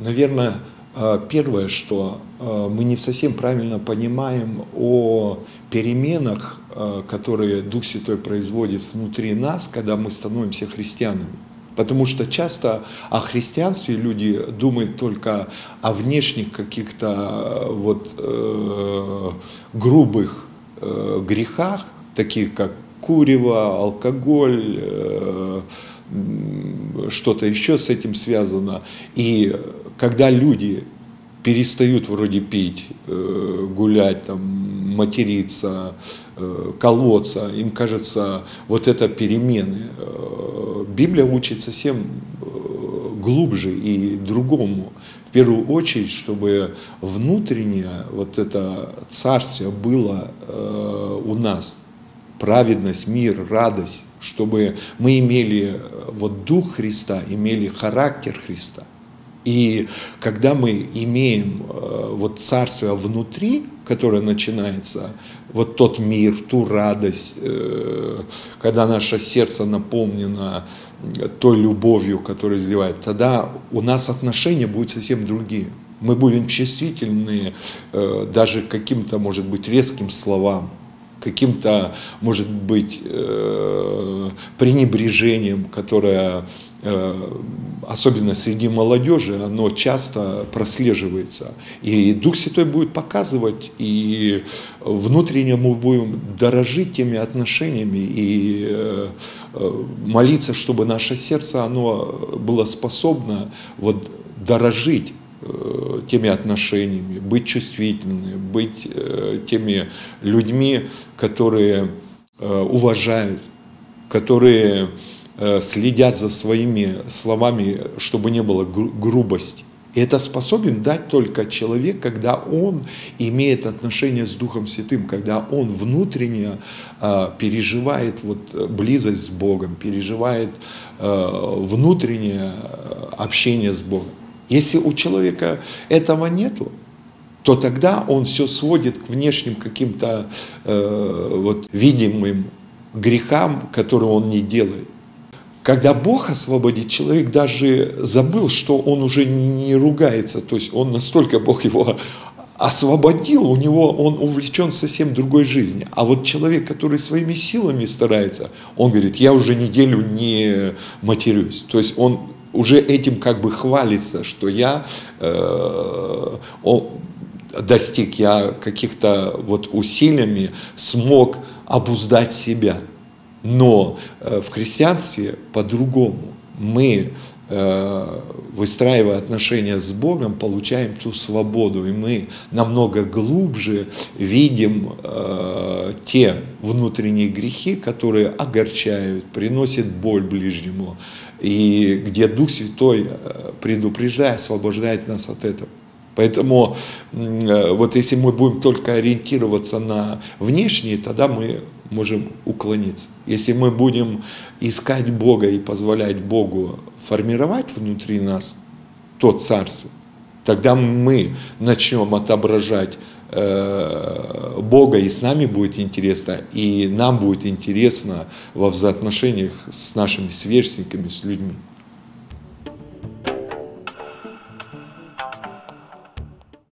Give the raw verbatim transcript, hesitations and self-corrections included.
Наверное, первое, что мы не совсем правильно понимаем о переменах, которые Дух Святой производит внутри нас, когда мы становимся христианами. Потому что часто о христианстве люди думают только о внешних каких-то вот, э, грубых э, грехах, таких как курево, алкоголь, э, что-то еще с этим связано. И когда люди перестают вроде пить, э, гулять, там, материться, э, колоться, им кажется, вот это перемены. Библия учит совсем глубже и другому. В первую очередь, чтобы внутреннее вот это царствие было э, у нас. Праведность, мир, радость, чтобы мы имели вот Дух Христа, имели характер Христа. И когда мы имеем вот царствие внутри, которое начинается, вот тот мир, ту радость, когда наше сердце наполнено той любовью, которая изливает, тогда у нас отношения будут совсем другие. Мы будем чувствительны даже к каким-то, может быть, резким словам, каким-то, может быть, пренебрежением, которое, особенно среди молодежи, оно часто прослеживается. И Дух Святой будет показывать, и внутренне мы будем дорожить теми отношениями и молиться, чтобы наше сердце оно было способно вот дорожить теми отношениями, быть чувствительными, быть теми людьми, которые уважают, которые следят за своими словами, чтобы не было грубости. И это способен дать только человек, когда он имеет отношение с Духом Святым, когда он внутренне переживает вот близость с Богом, переживает внутреннее общение с Богом. Если у человека этого нету, то тогда он все сводит к внешним каким-то э, вот, видимым грехам, которые он не делает. Когда Бог освободит, человек даже забыл, что он уже не ругается, то есть он настолько, Бог его освободил, у него он увлечен совсем другой жизнью. А вот человек, который своими силами старается, он говорит, я уже неделю не матерюсь. То есть он уже этим как бы хвалится, что я э, он достиг, я каких-то вот усилиями смог обуздать себя. Но э, в христианстве по-другому. Мы, э, выстраивая отношения с Богом, получаем ту свободу, и мы намного глубже видим э, те внутренние грехи, которые огорчают, приносят боль ближнему, и где Дух Святой, предупреждая, освобождает нас от этого. Поэтому вот если мы будем только ориентироваться на внешнее, тогда мы можем уклониться. Если мы будем искать Бога и позволять Богу формировать внутри нас то царство, тогда мы начнем отображать Бога, и с нами будет интересно, и нам будет интересно во взаимоотношениях с нашими сверстниками, с людьми.